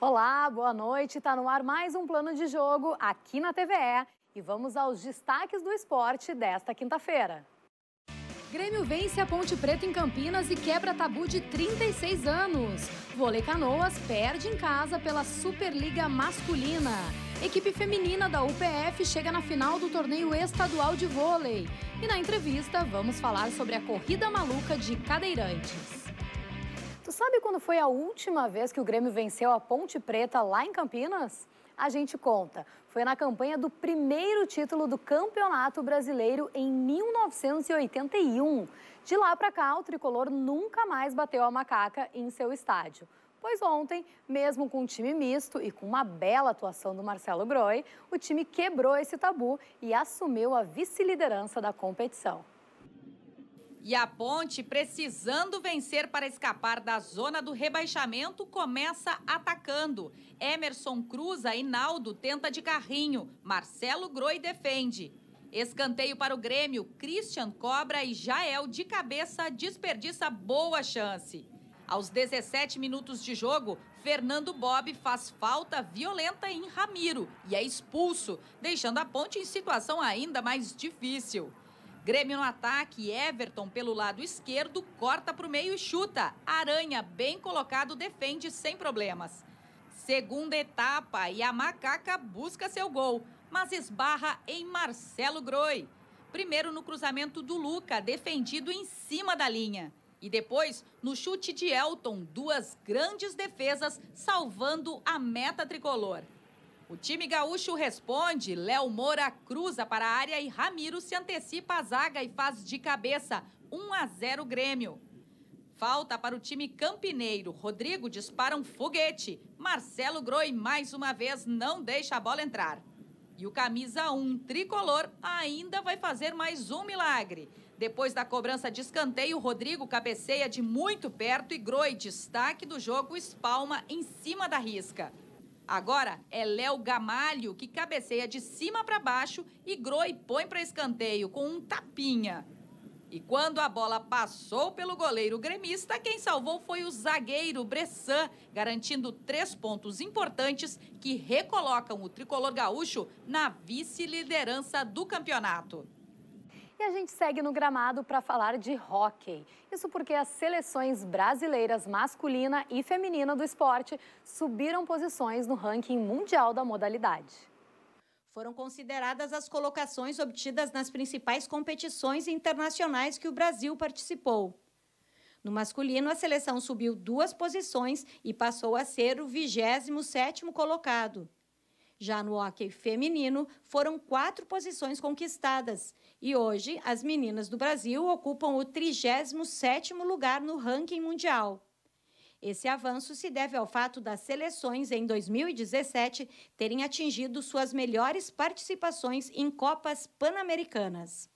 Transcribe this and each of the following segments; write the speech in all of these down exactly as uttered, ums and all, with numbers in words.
Olá, boa noite. Está no ar mais um Plano de Jogo aqui na T V E. E vamos aos destaques do esporte desta quinta-feira. Grêmio vence a Ponte Preta em Campinas e quebra tabu de trinta e seis anos. Vôlei Canoas perde em casa pela Superliga Masculina. Equipe feminina da U P F chega na final do torneio estadual de vôlei. E na entrevista vamos falar sobre a corrida maluca de cadeirantes. Tu sabe quando foi a última vez que o Grêmio venceu a Ponte Preta lá em Campinas? A gente conta. Foi na campanha do primeiro título do Campeonato Brasileiro em mil novecentos e oitenta e um. De lá para cá, o tricolor nunca mais bateu a macaca em seu estádio. Pois ontem, mesmo com um time misto e com uma bela atuação do Marcelo Groi, o time quebrou esse tabu e assumiu a vice-liderança da competição. E a Ponte, precisando vencer para escapar da zona do rebaixamento, começa atacando. Emerson cruza e Naldo tenta de carrinho. Marcelo Groi defende. Escanteio para o Grêmio, Christian cobra e Jael de cabeça desperdiça boa chance. Aos dezessete minutos de jogo, Fernando Bob faz falta violenta em Ramiro e é expulso, deixando a Ponte em situação ainda mais difícil. Grêmio no ataque, Everton pelo lado esquerdo, corta para o meio e chuta. Aranha, bem colocado, defende sem problemas. Segunda etapa e a macaca busca seu gol, mas esbarra em Marcelo Groi. Primeiro no cruzamento do Luca, defendido em cima da linha. E depois no chute de Elton, duas grandes defesas salvando a meta tricolor. O time gaúcho responde, Léo Moura cruza para a área e Ramiro se antecipa a zaga e faz de cabeça, um a zero Grêmio. Falta para o time campineiro, Rodrigo dispara um foguete, Marcelo Groi mais uma vez não deixa a bola entrar. E o camisa um tricolor ainda vai fazer mais um milagre. Depois da cobrança de escanteio, Rodrigo cabeceia de muito perto e Groi, destaque do jogo, espalma em cima da risca. Agora é Léo Gamalho que cabeceia de cima para baixo e Groi põe para escanteio com um tapinha. E quando a bola passou pelo goleiro gremista, quem salvou foi o zagueiro Bressan, garantindo três pontos importantes que recolocam o tricolor gaúcho na vice-liderança do campeonato. E a gente segue no gramado para falar de hóquei. Isso porque as seleções brasileiras masculina e feminina do esporte subiram posições no ranking mundial da modalidade. Foram consideradas as colocações obtidas nas principais competições internacionais que o Brasil participou. No masculino, a seleção subiu duas posições e passou a ser o vigésimo sétimo colocado. Já no hóquei feminino, foram quatro posições conquistadas. E hoje, as meninas do Brasil ocupam o trigésimo sétimo lugar no ranking mundial. Esse avanço se deve ao fato das seleções, em dois mil e dezessete, terem atingido suas melhores participações em Copas Pan-Americanas.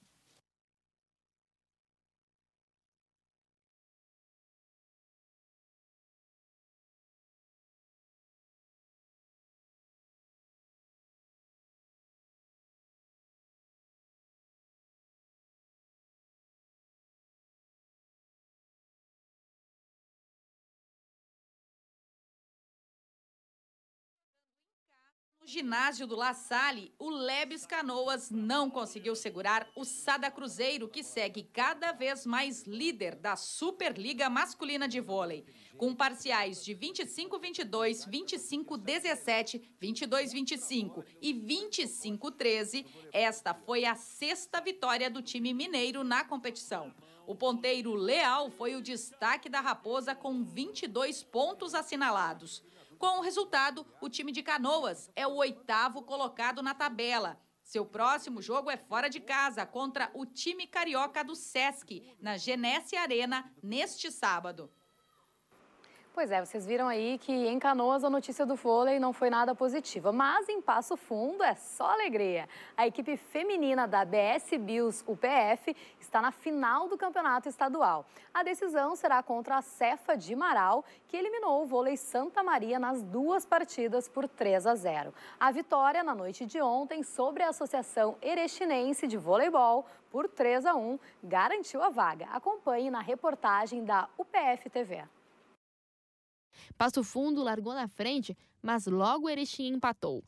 No ginásio do La Salle, o Lebes Canoas não conseguiu segurar o Sada Cruzeiro, que segue cada vez mais líder da Superliga Masculina de Vôlei. Com parciais de vinte e cinco a vinte e dois, vinte e cinco a dezessete, vinte e dois a vinte e cinco e vinte e cinco a treze, esta foi a sexta vitória do time mineiro na competição. O ponteiro Leal foi o destaque da Raposa com vinte e dois pontos assinalados. Com o resultado, o time de Canoas é o oitavo colocado na tabela. Seu próximo jogo é fora de casa, contra o time carioca do Sesc, na Genesse Arena, neste sábado. Pois é, vocês viram aí que em Canoas a notícia do vôlei não foi nada positiva, mas em Passo Fundo é só alegria. A equipe feminina da B S Bios U P F está na final do campeonato estadual. A decisão será contra a Cefa de Marau, que eliminou o vôlei Santa Maria nas duas partidas por três a zero. A vitória na noite de ontem sobre a Associação Erechinense de Voleibol por três a um garantiu a vaga. Acompanhe na reportagem da U P F T V. Passo Fundo largou na frente, mas logo Erechim empatou.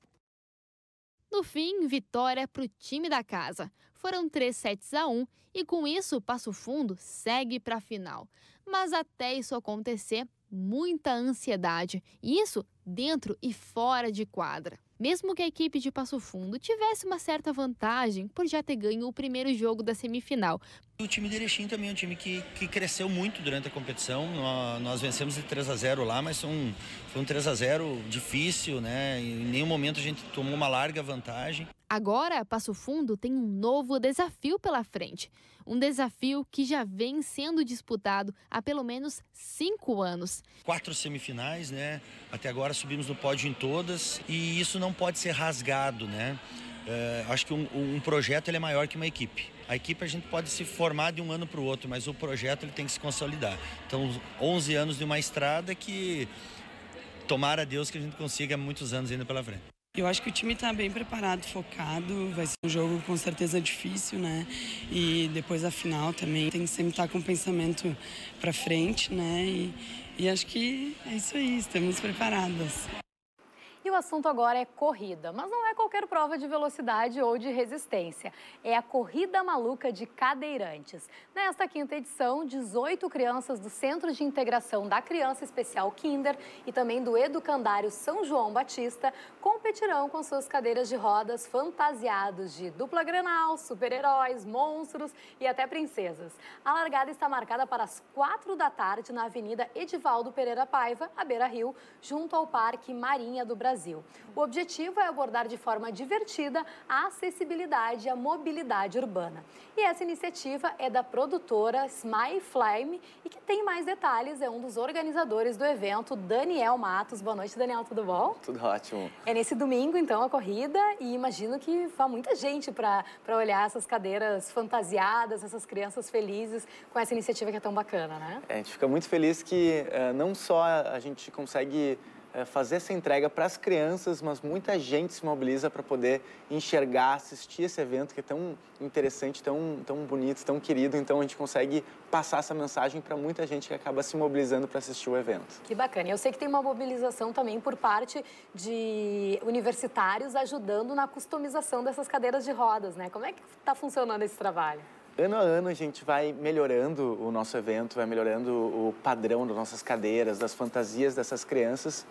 No fim, vitória para o time da casa. Foram três sets a um e com isso Passo Fundo segue para a final. Mas até isso acontecer, muita ansiedade. E isso dentro e fora de quadra. Mesmo que a equipe de Passo Fundo tivesse uma certa vantagem por já ter ganho o primeiro jogo da semifinal. O time de Erechim também é um time que, que cresceu muito durante a competição. Nós, nós vencemos de três a zero lá, mas foi um, foi um três a zero difícil, né? Em nenhum momento a gente tomou uma larga vantagem. Agora, Passo Fundo tem um novo desafio pela frente. Um desafio que já vem sendo disputado há pelo menos cinco anos. Quatro semifinais, né? Até agora subimos no pódio em todas e isso não pode ser rasgado, né? É, acho que um, um projeto ele é maior que uma equipe. A equipe a gente pode se formar de um ano para o outro, mas o projeto ele tem que se consolidar. Então, onze anos de uma estrada que, tomara a Deus que a gente consiga muitos anos ainda pela frente. Eu acho que o time está bem preparado, focado, vai ser um jogo com certeza difícil, né? E depois da final também tem que sempre estar com o pensamento para frente, né? E, e acho que é isso aí, estamos preparadas. E o assunto agora é corrida, mas não é qualquer prova de velocidade ou de resistência. É a Corrida Maluca de Cadeirantes. Nesta quinta edição, dezoito crianças do Centro de Integração da Criança Especial Kinder e também do Educandário São João Batista competirão com suas cadeiras de rodas fantasiados de dupla Grenal, super-heróis, monstros e até princesas. A largada está marcada para as quatro da tarde na Avenida Edivaldo Pereira Paiva, à Beira-Rio, junto ao Parque Marinha do Brasil. O objetivo é abordar de forma divertida a acessibilidade e a mobilidade urbana. E essa iniciativa é da produtora Smile Flame e que tem mais detalhes, é um dos organizadores do evento, Daniel Matos. Boa noite, Daniel, tudo bom? Tudo ótimo. É nesse domingo, então, a corrida e imagino que vá muita gente para para olhar essas cadeiras fantasiadas, essas crianças felizes com essa iniciativa que é tão bacana, né? É, a gente fica muito feliz que uh, não só a gente consegue fazer essa entrega para as crianças, mas muita gente se mobiliza para poder enxergar, assistir esse evento que é tão interessante, tão, tão bonito, tão querido. Então, a gente consegue passar essa mensagem para muita gente que acaba se mobilizando para assistir o evento. Que bacana. Eu sei que tem uma mobilização também por parte de universitários ajudando na customização dessas cadeiras de rodas, né? Como é que está funcionando esse trabalho? Ano a ano a gente vai melhorando o nosso evento, vai melhorando o padrão das nossas cadeiras, das fantasias dessas crianças.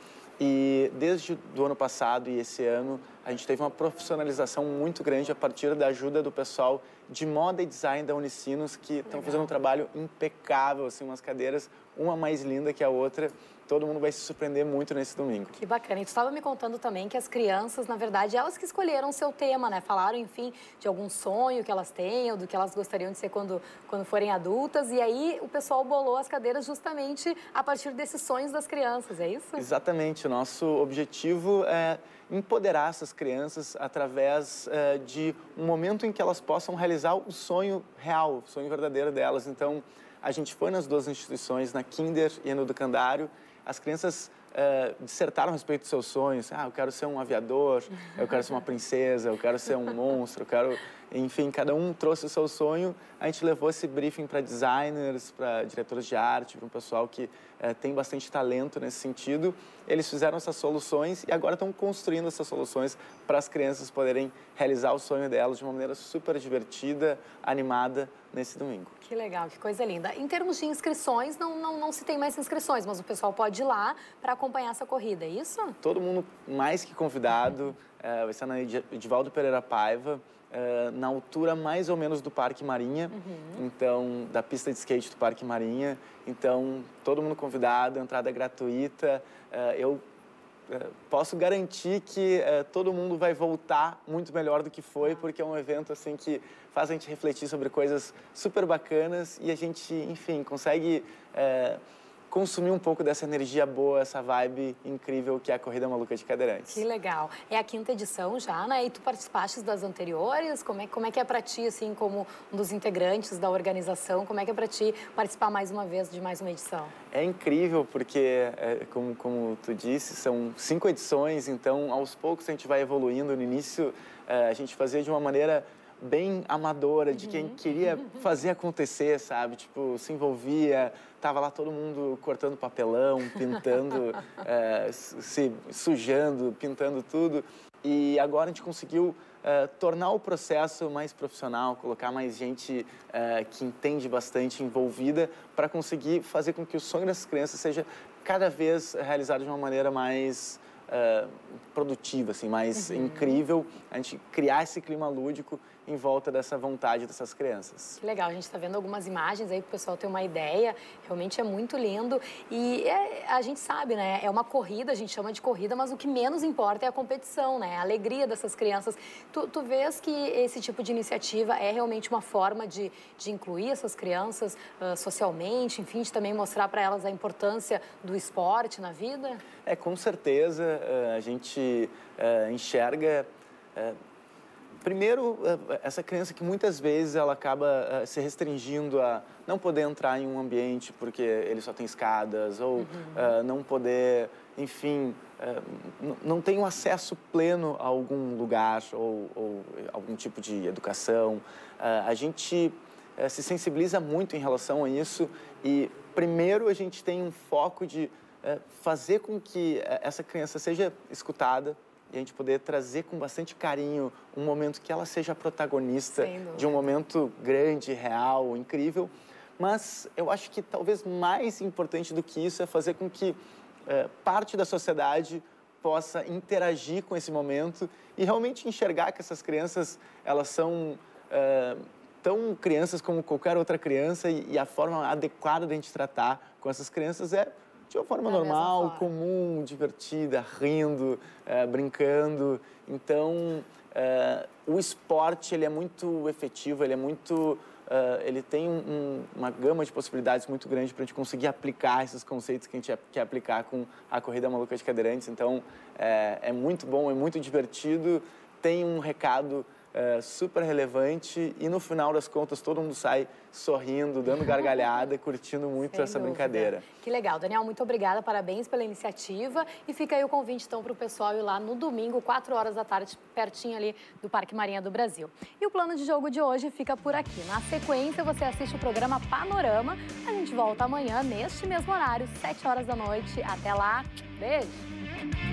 E desde o ano passado e esse ano a gente teve uma profissionalização muito grande a partir da ajuda do pessoal de moda e design da Unicinos, que estão fazendo um trabalho impecável, assim, umas cadeiras, uma mais linda que a outra. Todo mundo vai se surpreender muito nesse domingo. Que bacana. E tu estava me contando também que as crianças, na verdade, elas que escolheram o seu tema, né? Falaram, enfim, de algum sonho que elas têm, ou do que elas gostariam de ser quando, quando forem adultas. E aí o pessoal bolou as cadeiras justamente a partir desses sonhos das crianças, é isso? Exatamente. O nosso objetivo é empoderar essas crianças através uh, de um momento em que elas possam realizar o sonho real, o sonho verdadeiro delas. Então, a gente foi nas duas instituições, na Kinder e no Educandário. As crianças uh, dissertaram a respeito dos seus sonhos. Ah, eu quero ser um aviador, eu quero ser uma princesa, eu quero ser um monstro, eu quero... Enfim, cada um trouxe o seu sonho. A gente levou esse briefing para designers, para diretores de arte, para um pessoal que uh, tem bastante talento nesse sentido. Eles fizeram essas soluções e agora estão construindo essas soluções para as crianças poderem realizar o sonho delas de uma maneira super divertida, animada, nesse domingo. Que legal, que coisa linda. Em termos de inscrições, não, não, não se tem mais inscrições, mas o pessoal pode ir lá para acompanhar essa corrida, é isso? Todo mundo mais que convidado, uh, vai ser na Edivaldo Pereira Paiva, uh, na altura mais ou menos do Parque Marinha, uhum. Então, da pista de skate do Parque Marinha. Então, todo mundo convidado, entrada gratuita. Uh, eu uh, posso garantir que uh, todo mundo vai voltar muito melhor do que foi, porque é um evento assim que faz a gente refletir sobre coisas super bacanas e a gente, enfim, consegue é, consumir um pouco dessa energia boa, essa vibe incrível que é a Corrida Maluca de Cadeirantes. Que legal. É a quinta edição já, né? E tu participaste das anteriores? Como é, como é que é para ti, assim, como um dos integrantes da organização, como é que é para ti participar mais uma vez de mais uma edição? É incrível porque, é, como, como tu disse, são cinco edições, então aos poucos a gente vai evoluindo. No início, é, a gente fazia de uma maneira bem amadora, de quem queria fazer acontecer, sabe? Tipo, se envolvia, tava lá todo mundo cortando papelão, pintando, é, se sujando, pintando tudo. E agora a gente conseguiu é, tornar o processo mais profissional, colocar mais gente é, que entende bastante envolvida para conseguir fazer com que o sonho dessas crianças seja cada vez realizado de uma maneira mais uh, produtiva, assim, mais uhum. incrível, a gente criar esse clima lúdico em volta dessa vontade dessas crianças. Que legal, a gente está vendo algumas imagens aí para o pessoal ter uma ideia, realmente é muito lindo e é, a gente sabe, né, é uma corrida, a gente chama de corrida, mas o que menos importa é a competição, né, a alegria dessas crianças. Tu, tu vês que esse tipo de iniciativa é realmente uma forma de, de incluir essas crianças uh, socialmente, enfim, de também mostrar para elas a importância do esporte na vida? É, com certeza, uh, a gente uh, enxerga... Uh, Primeiro, essa criança que muitas vezes ela acaba uh, se restringindo a não poder entrar em um ambiente porque ele só tem escadas, ou uhum. uh, não poder, enfim, uh, não tem um acesso pleno a algum lugar ou, ou algum tipo de educação. Uh, a gente uh, se sensibiliza muito em relação a isso e, primeiro, a gente tem um foco de uh, fazer com que essa criança seja escutada, e a gente poder trazer com bastante carinho um momento que ela seja protagonista de um momento grande, real, incrível. Mas eu acho que talvez mais importante do que isso é fazer com que eh, parte da sociedade possa interagir com esse momento e realmente enxergar que essas crianças, elas são eh, tão crianças como qualquer outra criança e, e a forma adequada de a gente tratar com essas crianças é de uma forma da normal, comum, divertida, rindo, é, brincando. Então, é, o esporte ele é muito efetivo, ele é muito, é, ele tem um, uma gama de possibilidades muito grande para a gente conseguir aplicar esses conceitos que a gente quer aplicar com a Corrida Maluca de Cadeirantes. Então, é, é muito bom, é muito divertido, tem um recado É, super relevante e no final das contas todo mundo sai sorrindo, dando gargalhada, curtindo muito Sem essa dúvida. brincadeira. Que legal, Daniel, muito obrigada, parabéns pela iniciativa e fica aí o convite então para o pessoal ir lá no domingo, quatro horas da tarde, pertinho ali do Parque Marinha do Brasil. E o plano de jogo de hoje fica por aqui. Na sequência você assiste o programa Panorama, a gente volta amanhã neste mesmo horário, sete horas da noite. Até lá, beijo!